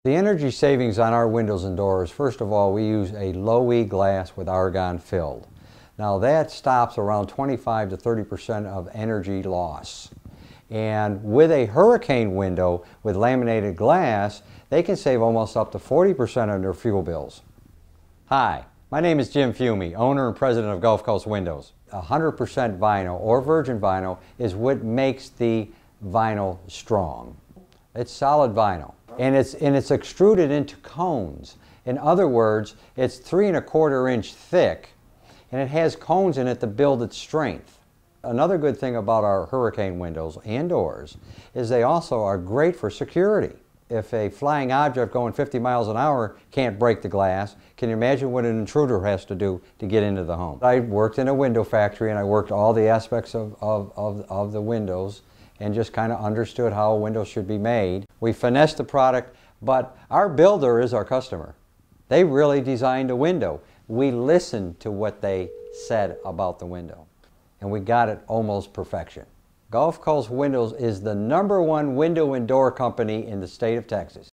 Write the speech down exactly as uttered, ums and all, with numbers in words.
The energy savings on our windows and doors, first of all, we use a low-E glass with argon filled. Now that stops around twenty-five to thirty percent of energy loss. And with a hurricane window with laminated glass, they can save almost up to forty percent on their fuel bills. Hi, my name is Jim Fiume, owner and president of Gulf Coast Windows. one hundred percent vinyl or virgin vinyl is what makes the vinyl strong. It's solid vinyl. And it's, and it's extruded into cones. In other words, it's three and a quarter inch thick, and it has cones in it to build its strength. Another good thing about our hurricane windows and doors is they also are great for security. If a flying object going fifty miles an hour can't break the glass, can you imagine what an intruder has to do to get into the home? I worked in a window factory and I worked all the aspects of, of, of, of the windows and just kind of understood how a window should be made. We finessed the product, but our builder is our customer. They really designed a window. We listened to what they said about the window, and we got it almost perfection. Gulf Coast Windows is the number one window and door company in the state of Texas.